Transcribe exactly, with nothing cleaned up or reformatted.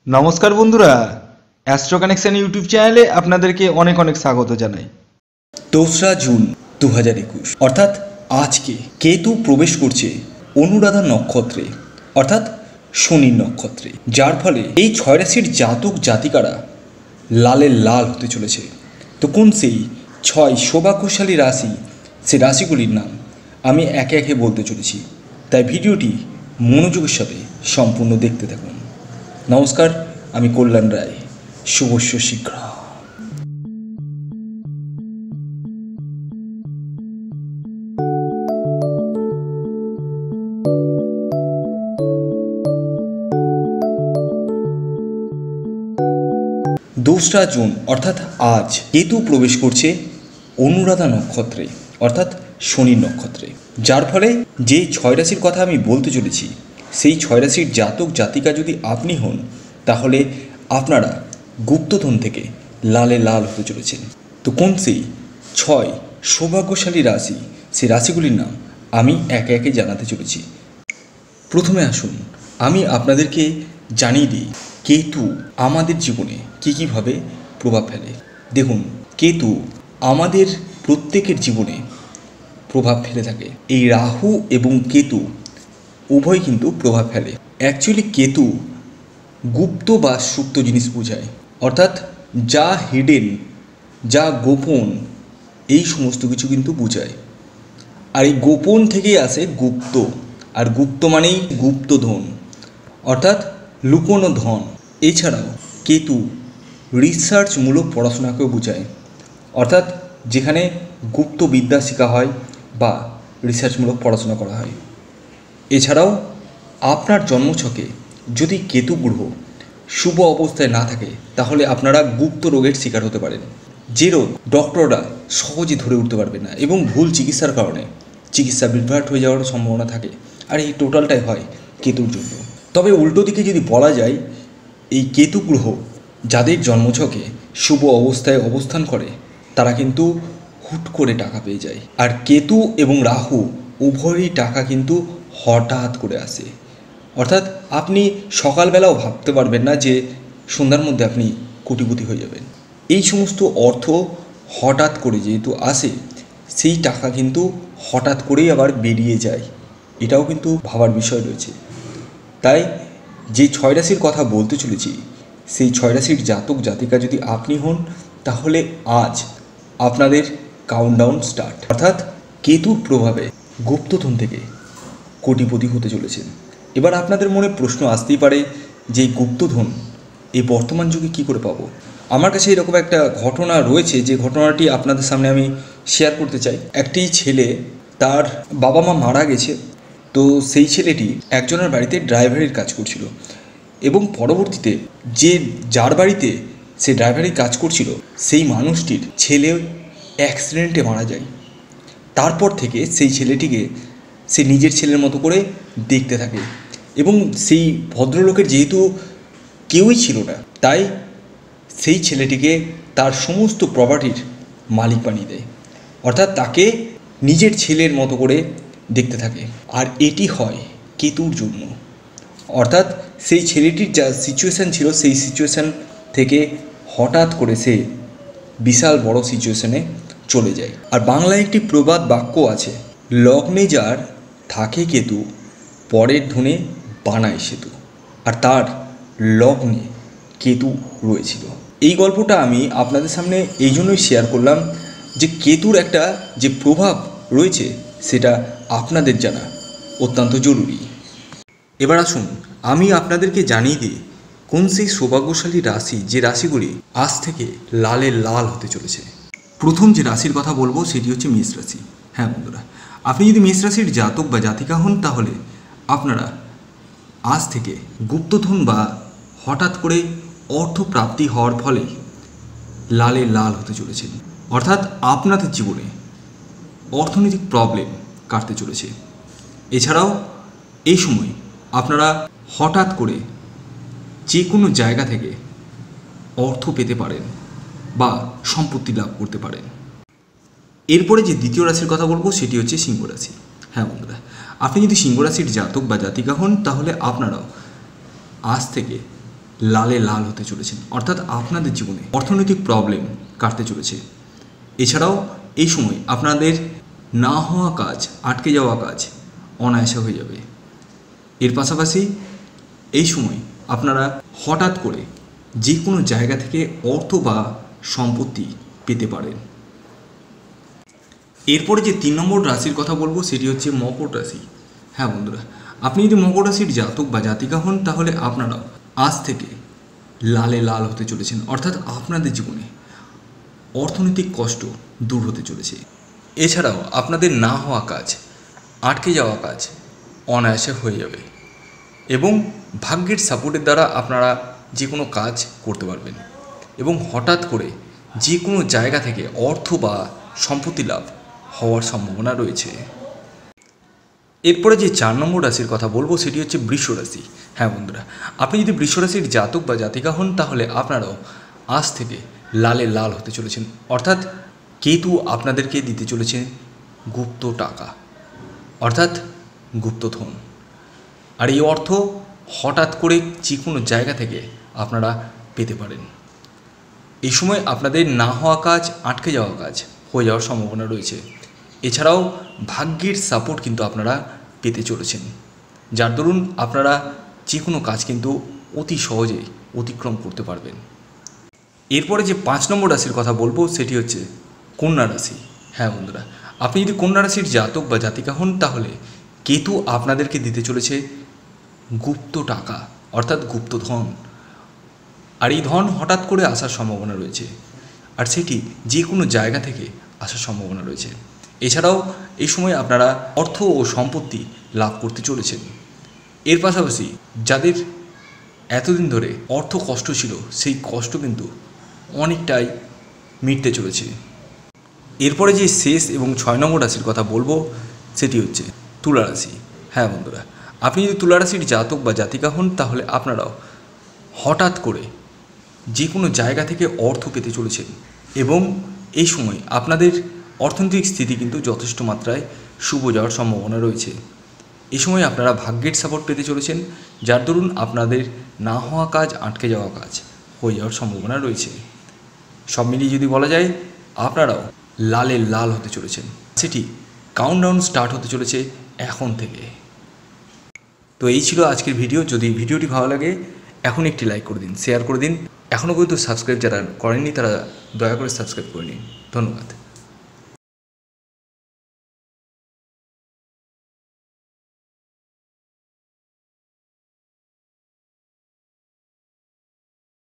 নমস্কার বন্ধুরা, astro connection YouTube চ্যানেলে আপনাদেরকে অনেক অনেক স্বাগত জানাই। দোসরা জুন দু হাজার একুশ অর্থাৎ আজকে কেতু প্রবেশ করছে অনুরাধা নক্ষত্রে অর্থাৎ শনির নক্ষত্রে, যার ফলে এই ছয় রাশির জাতক জাতিকারা লালের লাল হতে চলেছে। তো কোন সেই ছয় সৌভাগ্যশালী রাশি, সে রাশিগুলির নাম আমি একে একে বলতে চলেছি, তাই ভিডিওটি মনোযোগের সাথে সম্পূর্ণ দেখতে থাকুন। নমস্কার, আমি কল্যাণ রায়। শুভস্য শীঘ্র। দোসরা জুন অর্থাৎ আজ কেতু প্রবেশ করছে অনুরাধা নক্ষত্রে অর্থাৎ শনির নক্ষত্রে, যার ফলে যে ছয় রাশির কথা আমি বলতে চলেছি সেই ছয় রাশির জাতক জাতিকা যদি আপনি হন, তাহলে আপনারা গুপ্তধন থেকে লালে লাল হতে চলেছেন। তো কোন সেই ছয় সৌভাগ্যশালী রাশি, সেই রাশিগুলির নাম আমি একে একে জানাতে চলেছি। প্রথমে আসুন আমি আপনাদেরকে জানিয়ে দিই কেতু আমাদের জীবনে কী কীভাবে প্রভাব ফেলে। দেখুন, কেতু আমাদের প্রত্যেকের জীবনে প্রভাব ফেলে থাকে। এই রাহু এবং কেতু উভয় কিন্তু প্রভাব ফেলে। অ্যাকচুয়ালি কেতু গুপ্ত বা সুপ্ত জিনিস বোঝায়, অর্থাৎ যা হিডেন, যা গোপন, এই সমস্ত কিছু কিন্তু বোঝায়। আর এই গোপন থেকেই আসে গুপ্ত, আর গুপ্ত মানেই গুপ্তধন অর্থাৎ লুকোনো ধন। এছাড়াও কেতু রিসার্চমূলক পড়াশোনাকেও বোঝায়, অর্থাৎ যেখানে গুপ্ত বিদ্যা শেখা হয় বা রিসার্চমূলক পড়াশোনা করা হয়। এছাড়াও আপনার জন্মছকে যদি কেতু গ্রহ শুভ অবস্থায় না থাকে, তাহলে আপনারা গুপ্ত রোগের শিকার হতে পারেন, যে রোগ ডক্টররা সহজে ধরে উঠতে পারবে না এবং ভুল চিকিৎসার কারণে চিকিৎসা বিভ্রাট হয়ে যাওয়ার সম্ভাবনা থাকে। আর এই টোটালটাই হয় কেতুর জন্য। তবে উল্টো দিকে যদি বলা যায়, এই কেতু গ্রহ যাদের জন্মছকে শুভ অবস্থায় অবস্থান করে, তারা কিন্তু হুট করে টাকা পেয়ে যায়। আর কেতু এবং রাহু উভয়ই টাকা কিন্তু হঠাৎ করে আসে, অর্থাৎ আপনি সকালবেলাও ভাবতে পারবেন না যে সন্ধ্যার মধ্যে আপনি কোটিপতি হয়ে যাবেন। এই সমস্ত অর্থ হঠাৎ করে যেহেতু আসে, সেই টাকা কিন্তু হঠাৎ করেই আবার বেরিয়ে যায়, এটাও কিন্তু ভাবার বিষয় রয়েছে। তাই যে ছয় রাশির কথা বলতে চলেছি, সেই ছয় রাশির জাতক জাতিকা যদি আপনি হন, তাহলে আজ আপনাদের কাউন্টডাউন স্টার্ট, অর্থাৎ কেতুর প্রভাবে গুপ্তধন থেকে কোটিপতি হতে চলেছেন। এবার আপনাদের মনে প্রশ্ন আসতেই পারে যে গুপ্তধন এই বর্তমান যুগে কী করে পাবো। আমার কাছে এরকম একটা ঘটনা রয়েছে, যে ঘটনাটি আপনাদের সামনে আমি শেয়ার করতে চাই। একটি ছেলে, তার বাবা মা মারা গেছে, তো সেই ছেলেটি একজনের বাড়িতে ড্রাইভারের কাজ করছিল এবং পরবর্তীতে যে যার বাড়িতে সে ড্রাইভারের কাজ করছিল, সেই মানুষটির ছেলে অ্যাক্সিডেন্টে মারা যায়। তারপর থেকে সেই ছেলেটিকে সে নিজের ছেলের মতো করে দেখতে থাকে এবং সেই ভদ্রলোকের যেহেতু কেউই ছিল না, তাই সেই ছেলেটিকে তার সমস্ত প্রপার্টির মালিক বানিয়ে দেয়, অর্থাৎ তাকে নিজের ছেলের মতো করে দেখতে থাকে। আর এটি হয় কেতুর জন্য, অর্থাৎ সেই ছেলেটির যা সিচুয়েশান ছিল, সেই সিচুয়েশান থেকে হঠাৎ করে সে বিশাল বড় সিচুয়েশানে চলে যায়। আর বাংলায় একটি প্রবাদ বাক্য আছে, লগ্নে যার থাকে কেতু, পরের ধনে বানায় সেতু। আর তার লগ্নে কেতু রয়েছিল। এই গল্পটা আমি আপনাদের সামনে এই জন্যই শেয়ার করলাম যে কেতুর একটা যে প্রভাব রয়েছে, সেটা আপনাদের জানা অত্যন্ত জরুরি। এবার আসুন আমি আপনাদেরকে জানিয়ে দিই কোন সেই সৌভাগ্যশালী রাশি, যে রাশিগুলি আজ থেকে লালে লাল হতে চলেছে। প্রথম যে রাশির কথা বলবো সেটি হচ্ছে মেষ রাশি। হ্যাঁ বন্ধুরা, আপনি যদি মেষ রাশির জাতক বা জাতিকা হন, তাহলে আপনারা আজ থেকে গুপ্তধন বা হঠাৎ করে অর্থপ্রাপ্তি হওয়ার ফলে লালে লাল হতে চলেছেন, অর্থাৎ আপনাদের জীবনে অর্থনৈতিক প্রবলেম কাটতে চলেছে। এছাড়াও এই সময় আপনারা হঠাৎ করে যে কোনো জায়গা থেকে অর্থ পেতে পারেন বা সম্পত্তি লাভ করতে পারেন। এরপরে যে দ্বিতীয় রাশির কথা বলবো সেটি হচ্ছে সিংহ রাশি। হ্যাঁ বন্ধুরা, আপনি যদি সিংহ রাশির জাতক বা জাতিকা হন, তাহলে আপনারাও আজ থেকে লালে লাল হতে চলেছেন, অর্থাৎ আপনাদের জীবনে অর্থনৈতিক প্রবলেম কাটতে চলেছে। এছাড়াও এই সময় আপনাদের না হওয়া কাজ, আটকে যাওয়া কাজ অনায়াসে হয়ে যাবে। এর পাশাপাশি এই সময় আপনারা হঠাৎ করে যে কোনো জায়গা থেকে অর্থ বা সম্পত্তি পেতে পারেন। এরপরে যে তিন নম্বর রাশির কথা বলবো সেটি হচ্ছে মকর রাশি। হ্যাঁ বন্ধুরা, আপনি যদি মকর রাশির জাতক বা জাতিকা হন তাহলে আপনারাও আজ থেকে লালে লাল হতে চলেছেন, অর্থাৎ আপনাদের জীবনে অর্থনৈতিক কষ্ট দূর হতে চলেছে। এছাড়াও আপনাদের না হওয়া কাজ, আটকে যাওয়া কাজ অনায়াসে হয়ে যাবে এবং ভাগ্যের সাপোর্টের দ্বারা আপনারা যে কোনো কাজ করতে পারবেন এবং হঠাৎ করে যে কোনো জায়গা থেকে অর্থ বা সম্পত্তি লাভ হওয়ার সম্ভাবনা রয়েছে। এরপরে যে চার নম্বর রাশির কথা বলবো সেটি হচ্ছে বৃষ রাশি। হ্যাঁ বন্ধুরা, আপনি যদি বৃষ রাশির জাতক বা জাতিকা হন তাহলে আপনারাও আজ থেকে লালে লাল হতে চলেছেন, অর্থাৎ কেতু আপনাদেরকে দিতে চলেছে গুপ্ত টাকা, অর্থাৎ গুপ্তধন। আর এই অর্থ হঠাৎ করে যে কোনো জায়গা থেকে আপনারা পেতে পারেন। এই সময় আপনাদের না হওয়া কাজ, আটকে যাওয়া কাজ হয়ে যাওয়ার সম্ভাবনা রয়েছে। এছাড়াও ভাগ্যের সাপোর্ট কিন্তু আপনারা পেতে চলেছেন, যার দরুন আপনারা যে কোনো কাজ কিন্তু অতি সহজেই অতিক্রম করতে পারবেন। এরপরে যে পাঁচ নম্বর রাশির কথা বলবো সেটি হচ্ছে কন্যা রাশি। হ্যাঁ বন্ধুরা, আপনি যদি কন্যা রাশির জাতক বা জাতিকা হন তাহলে কেতু আপনাদেরকে দিতে চলেছে গুপ্ত টাকা, অর্থাৎ গুপ্তধন। আর এই ধন হঠাৎ করে আসার সম্ভাবনা রয়েছে, আর সেটি যে কোনো জায়গা থেকে আসার সম্ভাবনা রয়েছে। এছাড়াও এই সময় আপনারা অর্থ ও সম্পত্তি লাভ করতে চলেছেন। এর পাশাপাশি যাদের এতদিন ধরে অর্থ কষ্ট ছিল সেই কষ্ট কিন্তু অনেকটাই মিটতে চলেছে। এরপরে যে শেষ এবং ছয় নম্বর রাশির কথা বলবো সেটি হচ্ছে তুলা রাশি। হ্যাঁ বন্ধুরা, আপনি যদি তুলা রাশির জাতক বা জাতিকা হন তাহলে আপনারাও হঠাৎ করে যে কোনো জায়গা থেকে অর্থ পেতে চলেছেন এবং এই সময় আপনাদের অর্থনৈতিক স্থিতি কিন্তু যথেষ্ট মাত্রায় শুভ যাওয়ার সম্ভাবনা রয়েছে। এই সময় আপনারা ভাগ্যের সাপোর্ট পেতে চলেছেন, যার দরুন আপনাদের না হওয়া কাজ, আটকে যাওয়া কাজ হয়ে যাওয়ার সম্ভাবনা রয়েছে। সব মিলিয়ে যদি বলা যায় আপনারাও লালে লাল হতে চলেছেন, সেটি কাউন্টডাউন স্টার্ট হতে চলেছে এখন থেকে। তো এই ছিল আজকের ভিডিও। যদি ভিডিওটি ভালো লাগে এখন একটি লাইক করে দিন, শেয়ার করে দিন। এখনও পর্যন্ত সাবস্ক্রাইব যারা করেননি তারা দয়া করে সাবস্ক্রাইব করে নিন। ধন্যবাদ।